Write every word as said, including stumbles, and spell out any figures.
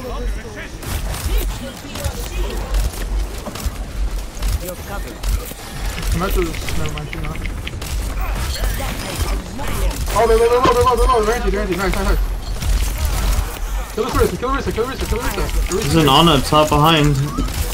You're covered. Metal is never mind, she's not. Oh, they're, they're low, they're low, they're low, they're anti, they're anti, nice, nice, nice. Kill the Risa, kill the Risa, kill the Risa, kill the Risa. There's an Ana top behind.